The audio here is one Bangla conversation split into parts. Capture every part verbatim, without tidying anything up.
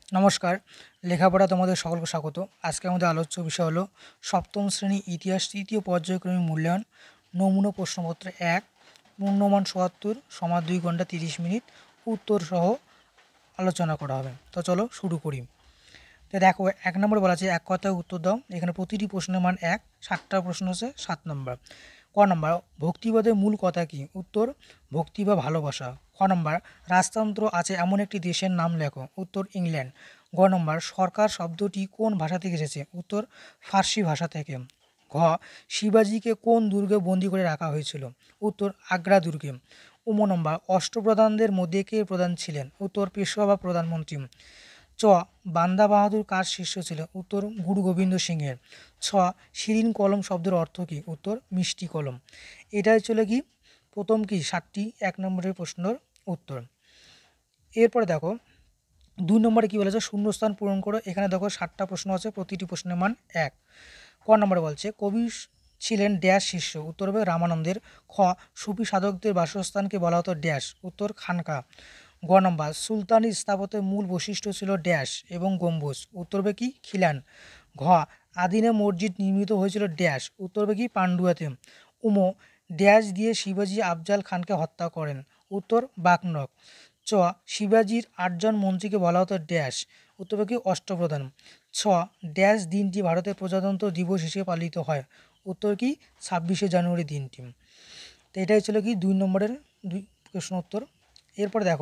নমস্কার, লেখাপড়া তোমাদের সকলকে স্বাগত। আজকে আমাদের আলোচ্য বিষয় হলো সপ্তম শ্রেণী ইতিহাস তৃতীয় পর্যায়ক্রমিক মূল্যায়ন নমুনা প্রশ্নপত্র এক, পূর্ণমান সত্তর, সমান দুই ঘন্টা তিরিশ মিনিট, উত্তর সহ আলোচনা করা হবে। তো চলো শুরু করি। তো দেখো, এক নম্বর বলা আছে এক কথায় উত্তর দাও। এখানে প্রতিটি প্রশ্নের মান এক, সাতটা প্রশ্ন আছে, সাত নম্বর। ক নম্বর, ভক্তিবাদের মূল কথা কি? উত্তর, ভক্তি বা ভালোবাসা। খ নম্বর, রাজতন্ত্র আছে এমন একটি দেশের নাম লেখো। উত্তর, ইংল্যান্ড। গ নম্বর, সরকার শব্দটি কোন ভাষা থেকে এসেছে? উত্তর, ফার্সি ভাষা থেকে। ঘ, শিবাজিকে কোন দুর্গে বন্দি করে রাখা হয়েছিল? উত্তর, আগ্রা দুর্গে। উম নম্বর, অষ্টপ্রধানদের মধ্যে কে প্রধান ছিলেন? উত্তর, পেশোয়া বা প্রধানমন্ত্রী। চ, বান্দা বাহাদুর কার শিষ্য ছিল? উত্তর, গুরু গোবিন্দ সিংহের। ছ, শিরিন কলম শব্দের অর্থ কী? উত্তর, মিষ্টি কলম। এটাই চলে কি প্রথম কি সাতটি এক নম্বরের প্রশ্নের উত্তর। এরপরে দেখো দুই নম্বরে কী বলেছে, শূন্যস্থান পূরণ করো। এখানে দেখো সাতটা প্রশ্ন আছে, প্রতিটি প্রশ্নের মান এক। ক নম্বরে বলছে কবি ছিলেন ড্যাশ শিষ্য? উত্তর হবে রামানন্দের। খ, সুফি সাধকদের বাসস্থানকে বলা হতো ড্যাশ? উত্তর, খানকা। গ নম্বর, সুলতানি স্থাপত্যের মূল বৈশিষ্ট্য ছিল ড্যাশ এবং গম্বুজ? উত্তর হবে কি খিলান। ঘ, আদিনে মসজিদ নির্মিত হয়েছিল ড্যাশ? উত্তর হবে কি পান্ডুয়াতে। উম, ড্যাশ দিয়ে শিবাজি আফজাল খানকে হত্যা করেন? উত্তর, বাকনক। চ, শিবাজির আটজন মন্ত্রীকে বলা হতো ড্যাশ? উত্তর হবে কি অষ্টপ্রধান। ছ, ড্যাশ দিনটি ভারতের প্রজাতন্ত্র দিবস হিসেবে পালিত হয়? উত্তর কি ছাব্বিশে জানুয়ারি দিনটি। তো এটাই ছিল কি দুই নম্বরের দুই প্রশ্ন উত্তর। এরপর দেখো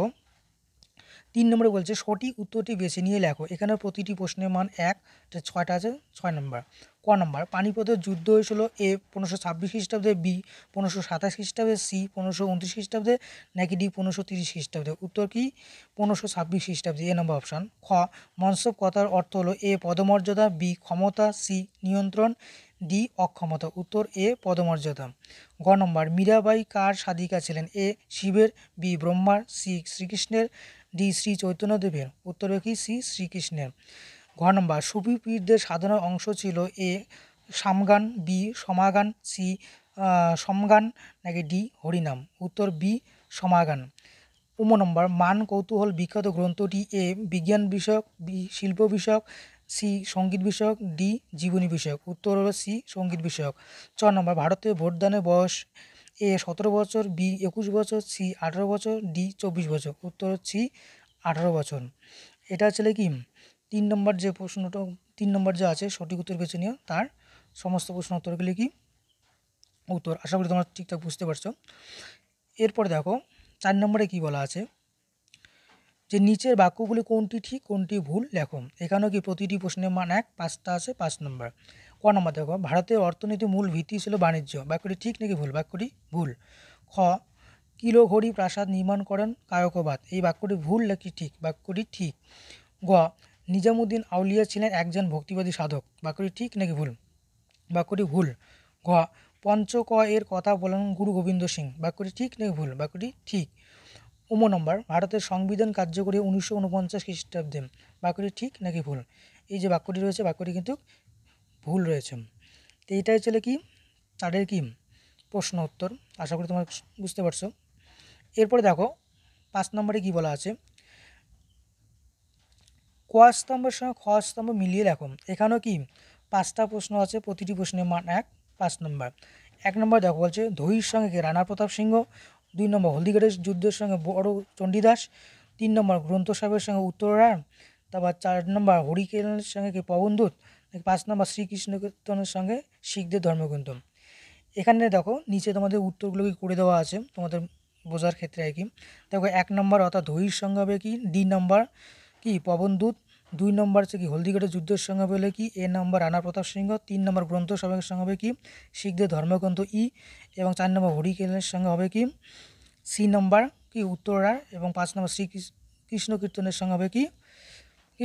তিন নম্বরে বলছে সঠিক উত্তরটি বেছে নিয়ে লেখো। এখানে প্রতিটি প্রশ্নের মান এক, ছয়টা আছে, ছয় নম্বর। ক নম্বর, পানিপথের যুদ্ধ হয়েছিল এ পনেরোশো ছাব্বিশ খ্রিস্টাব্দে, বি পনেরোশো সাতাশ খ্রিস্টাব্দে, সি পনেরোশো উনত্রিশ খ্রিস্টাব্দে, নাকি ডি পনেরোশো তিরিশ খ্রিস্টাব্দে? উত্তর কি পনেরোশো ছাব্বিশ খ্রিস্টাব্দে, এ নম্বর অপশান। খ, মনসব কথার অর্থ হলো এ পদমর্যাদা, বি ক্ষমতা, সি নিয়ন্ত্রণ, ডি অক্ষমতা? উত্তর এ পদমর্যাদা। গ নম্বর, মীরাবাই কার সাধিকা ছিলেন? এ শিবের, বি ব্রহ্মার, সি শ্রীকৃষ্ণের, ডি শ্রী চৈতন্যদেবের? উত্তর কি সি শ্রীকৃষ্ণের। ঘ নম্বর, সুফি পীরদের সাধনার অংশ ছিল এ সামগান, বি সমাগান, সি সমগান, নাকি ডি হরিনাম? উত্তর বি সমাগান। উম নম্বর, মান কৌতূহল বিখ্যাত গ্রন্থটি এ বিজ্ঞান বিষয়ক, বি শিল্প বিষয়ক, সি সঙ্গীত বিষয়ক, ডি জীবনী বিষয়ক? উত্তর হলো সি সঙ্গীত বিষয়ক। চ নম্বর, ভারতে ভোটদানের বয়স এ সতেরো বছর, বি একুশ বছর, সি আঠারো বছর, ডি চব্বিশ বছর? উত্তর সি আঠারো বছর। এটা হচ্ছে কি তিন নম্বর যে প্রশ্নটা, তিন নম্বর যে আছে সঠিক উত্তর বেছে নিও, তার সমস্ত প্রশ্ন উত্তরগুলি কি উত্তর। আশা করি তোমরা ঠিকঠাক বুঝতে পারছো। এরপরে দেখো চার নম্বরে কি বলা আছে, যে নিচের বাক্যগুলি কোনটি ঠিক কোনটি ভুল লেখো। এখানেও কি প্রতিটি প্রশ্নের মান এক, পাঁচটা আছে, পাঁচ নম্বর। ক নম্বর দেখো, ভারতের অর্থনীতির মূল ভিত্তি ছিল বাণিজ্য? বাক্যটি ঠিক নাকি ভুল? বাক্যটি ভুল। খ, কিলোঘড়ি প্রাসাদ নির্মাণ করেন কায়কবাদ? এই বাক্যটি ভুল নাকি ঠিক? বাক্যটি ঠিক। গ, নিজামুদ্দিন আউলিয়া ছিলেন একজন ভক্তিবাদী সাধক? বাক্যটি ঠিক নাকি ভুল? বাক্যটি ভুল। ঘ, পঞ্চ ক এর কথা বলেন গুরু গোবিন্দ সিং? বাক্যটি ঠিক নাকি ভুল? বাক্যটি ঠিক। উম নম্বর, ভারতের সংবিধান কার্যকরী উনিশশো উনপঞ্চাশ খ্রিস্টাব্দে? বাক্যটি ঠিক নাকি ভুল? এই যে বাক্যটি রয়েছে, বাক্যটি কিন্তু ভুল রয়েছে। তো এইটাই চলে কি তাদের কি প্রশ্ন উত্তর। আশা করি তোমরা বুঝতে পারছো। এরপরে দেখো পাঁচ নম্বরে কি বলা আছে, ক স্তম্ভের সঙ্গে খ স্তম্ভ মিলিয়ে লেখো। এখানেও কি পাঁচটা প্রশ্ন আছে, প্রতিটি প্রশ্নের মান এক, পাঁচ নম্বর। এক নম্বর দেখো বলছে ধৈর সঙ্গে কে? রানা প্রতাপ সিংহ। দুই নম্বর, হলদিঘাটের যুদ্ধের সঙ্গে বড় চণ্ডীদাস। তিন নম্বর, গ্রন্থ সাহেবের সঙ্গে উত্তরায়ণ। তারপর চার নম্বর, হরিকেনের সঙ্গে কে? পবনদূত। পাঁচ নম্বর, শ্রীকৃষ্ণ কীর্তনের সঙ্গে শিখদের ধর্মগ্রন্থ। এখানে দেখো নিচে তোমাদের উত্তরগুলো কি করে দেওয়া আছে তোমাদের বোঝার ক্ষেত্রে আর কি। দেখো এক নম্বর অর্থাৎ ধৈর সঙ্গে হবে কি ডি নম্বর কি পবনদূত। দুই নম্বর হচ্ছে কি হলদিঘাটের যুদ্ধের সঙ্গে বলে কি এ নম্বর রানা প্রতাপ সিংহ। তিন নম্বর গ্রন্থ সাহেবের সঙ্গে হবে কি শিখদের ধর্মগ্রন্থ ই। এবং চার নম্বর হরিকেনের সঙ্গে হবে কি সি নম্বর কি উত্তরার। এবং পাঁচ নম্বর শ্রী কৃষ্ণ কীর্তনের সঙ্গে হবে কি কি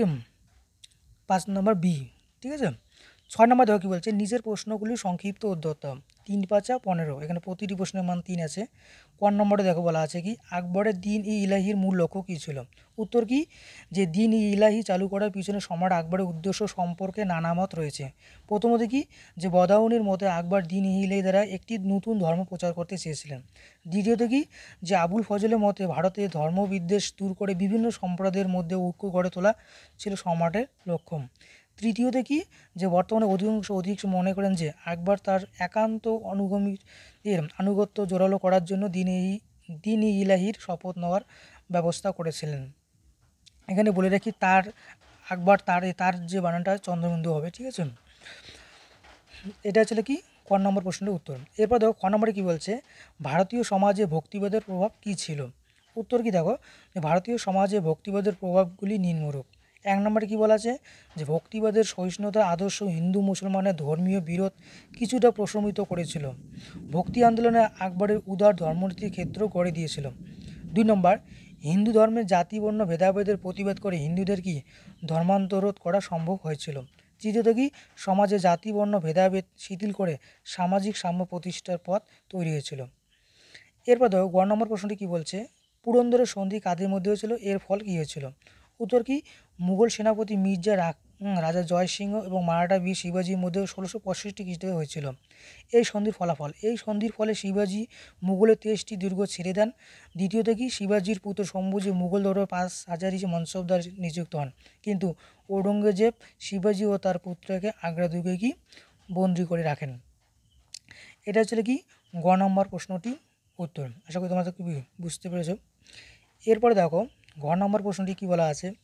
পাঁচ নম্বর বি। ঠিক আছে। ছয় নম্বর দেখো কী বলছে, নিজের প্রশ্নগুলি সংক্ষিপ্ত উদ্ধৃত। তিন পাঁচা পনেরো, এখানে প্রতিটি প্রশ্নের মান তিন আছে। কোন নম্বরে দেখো বলা আছে কি আকবরের দিন ই ইলাহির মূল লক্ষ্য কী ছিল। উত্তর কি যে দিন ই ইলাহি চালু করার পিছনে সম্রাট আকবরের উদ্দেশ্য সম্পর্কে নানা মত রয়েছে। প্রথমত কি যে বদাউনির মতে আকবর দিন ই ইলাহি দ্বারা একটি নতুন ধর্ম প্রচার করতে চেয়েছিলেন। দ্বিতীয়ত কি যে আবুল ফজলের মতে ভারতে ধর্মবিদ্বেষ দূর করে বিভিন্ন সম্প্রদায়ের মধ্যে ঐক্য গড়ে তোলা ছিল সম্রাটের লক্ষ্য। তৃতীয়ত কি যে বর্তমানে অধিকাংশ অধিকাংশ মনে করেন যে আকবর তার একান্ত অনুগামীর এর আনুগত্য জোরালো করার জন্য দিন ই দিন ই ইলাহির শপথ নেওয়ার ব্যবস্থা করেছিলেন। এখানে বলে রাখি তার আকবর তার তার যে বানানটা চন্দ্রবিন্দু হবে, ঠিক আছে। এটা হচ্ছে কি ক নম্বর প্রশ্নের উত্তর। এরপর দেখো ক নম্বরে কী বলছে ভারতীয় সমাজে ভক্তিবাদের প্রভাব কী ছিল। উত্তর কি দেখো যে ভারতীয় সমাজে ভক্তিবাদের প্রভাবগুলি নিম্নরূপ। এক নম্বরে কী বলা আছে যে ভক্তিবাদের সহিষ্ণুতা আদর্শ হিন্দু মুসলমানের ধর্মীয় বিরোধ কিছুটা প্রশমিত করেছিল। ভক্তি আন্দোলনে আকবরের উদার ধর্মনীতির ক্ষেত্র গড়ে দিয়েছিল। দুই নম্বর হিন্দু ধর্মের জাতি বর্ণ ভেদাভেদের প্রতিবাদ করে হিন্দুদের কি ধর্মান্তরোধ করা সম্ভব হয়েছিল। তৃতীয়ত কি সমাজে জাতি বর্ণ ভেদাভেদ শিথিল করে সামাজিক সাম্য প্রতিষ্ঠার পথ তৈরি হয়েছিল। এরপর দেখো গ নম্বর প্রশ্নটি কী বলছে পুরন্দরের সন্ধি কাদের মধ্যে হয়েছিল, এর ফল কী হয়েছিল। উত্তর কি মুঘল সেনাপতি মির্জা রাজা জয়সিংহ এবং মারাঠা বীর শিবাজির মধ্যে ষোলোশো পঁয়ষট্টি খ্রিস্টাব্দে হয়েছিল এই সন্ধির ফলাফল। এই সন্ধির ফলে শিবাজি মুঘলের তেইশটি দুর্গ ছেড়ে দেন। দ্বিতীয়ত কি শিবাজির পুত্র শম্ভুজি মুঘল দরবারে পাঁচ হাজারি মনসবদার নিযুক্ত হন, কিন্তু ঔরঙ্গজেব শিবাজি ও তার পুত্রকে আগ্রা দুর্গে কি বন্দি করে রাখেন। এটা হচ্ছে কি গ নম্বর প্রশ্নটি উত্তর। আশা করি তোমরা কি বুঝতে পেরেছো। এরপরে দেখো ঘ নম্বর প্রশ্নটি কী বলা আছে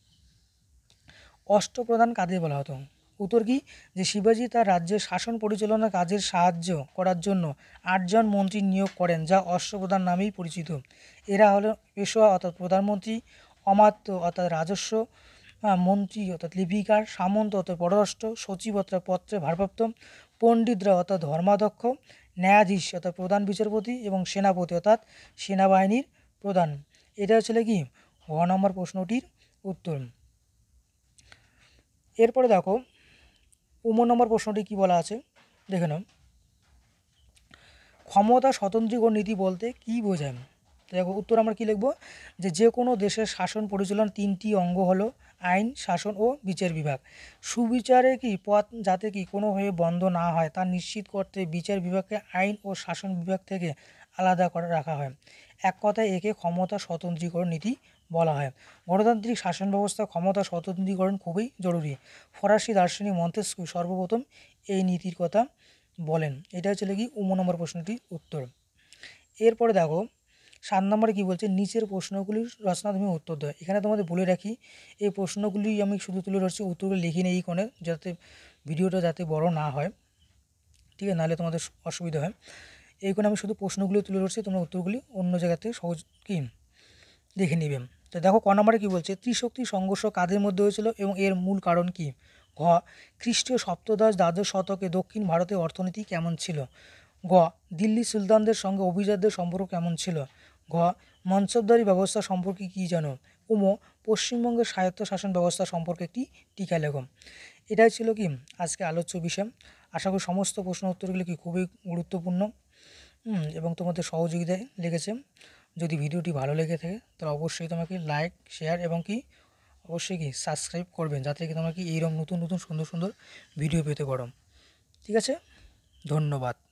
অষ্টপ্রধান কাদের বলা হতো। উত্তর কি যে শিবাজি তার রাজ্যের শাসন পরিচালনা কাজের সাহায্য করার জন্য আটজন মন্ত্রী নিয়োগ করেন যা অষ্টপ্রধান নামেই পরিচিত। এরা হলো পেশোয়া অর্থাৎ প্রধানমন্ত্রী, অমাত্য অর্থাৎ রাজস্ব মন্ত্রী অর্থাৎ লিপিকার, সামন্ত অর্থাৎ পররাষ্ট্র সচিব অর্থাৎ পত্রে ভারপ্রাপ্ত, পণ্ডিতরা অর্থাৎ ধর্মাধ্যক্ষ, ন্যায়াধীশ অর্থাৎ প্রধান বিচারপতি এবং সেনাপতি অর্থাৎ সেনাবাহিনীর প্রধান। এটা হচ্ছে কি ঘ নম্বর প্রশ্নটির উত্তর। এরপরে দেখো উম নম্বর প্রশ্নটি কী বলা আছে দেখে নাও ক্ষমতা স্বতন্ত্রীকরণ নীতি বলতে কী বোঝায়। দেখো উত্তর আমরা কী লিখব যে যে কোনো দেশের শাসন পরিচালনার তিনটি অঙ্গ হলো আইন, শাসন ও বিচার বিভাগ। সুবিচারে কি পথ যাতে কি কোনোভাবে বন্ধ না হয় তা নিশ্চিত করতে বিচার বিভাগকে আইন ও শাসন বিভাগ থেকে আলাদা করে রাখা হয়। এক কথায় একে ক্ষমতা স্বতন্ত্রীকরণ নীতি বলা হয়। গণতান্ত্রিক শাসন ব্যবস্থা ক্ষমতা স্বতন্ত্রীকরণ খুবই জরুরি। ফরাসি দার্শনিক মন্তেস্ক্যু সর্বপ্রথম এই নীতির কথা বলেন। এটা হচ্ছে কি উম নম্বর প্রশ্নটির উত্তর। এরপরে দেখো সাত নম্বরে কী বলছে নিচের প্রশ্নগুলির রচনা তুমি উত্তর দেয়। এখানে তোমাদের বলে রাখি এই প্রশ্নগুলি আমি শুধু তুলে ধরছি, উত্তরগুলো লিখে নেই এই কোণে যাতে ভিডিওটা যাতে বড় না হয়, ঠিক আছে, নাহলে তোমাদের অসুবিধা হয়। এই কোণে আমি শুধু প্রশ্নগুলি তুলে ধরছি, তোমরা উত্তরগুলি অন্য জায়গাতে সহজ কি দেখে নেবে। তো দেখো ক নম্বরে কী বলছে ত্রিশক্তি সংঘর্ষ কাদের মধ্যে হয়েছিল এবং এর মূল কারণ কী। ঘ খ্রিস্টীয় সপ্তদশ দ্বাদশ শতকে দক্ষিণ ভারতের অর্থনীতি কেমন ছিল। গ দিল্লি সুলতানদের সঙ্গে অভিজাতদের সম্পর্ক কেমন ছিল। ঘ মনসবদারি ব্যবস্থা সম্পর্কে কী জানো। উম পশ্চিমবঙ্গের স্বায়ত্তশাসন ব্যবস্থা সম্পর্কে একটি টিকা লেখো। এটাই ছিল কি আজকে আলোচ্য বিষয়। আশা করি সমস্ত প্রশ্ন উত্তরগুলি কি খুবই গুরুত্বপূর্ণ এবং তোমাদের সহযোগিতায় লেগেছে। যদি ভিডিওটি ভালো লেগে থাকে তাহলে অবশ্যই তোমাকে লাইক, শেয়ার এবং কি অবশ্যই কি সাবস্ক্রাইব করবেন যাতে কি তোমরা কি এইরকম নতুন নতুন সুন্দর সুন্দর ভিডিও পেতে পারো। ঠিক আছে, ধন্যবাদ।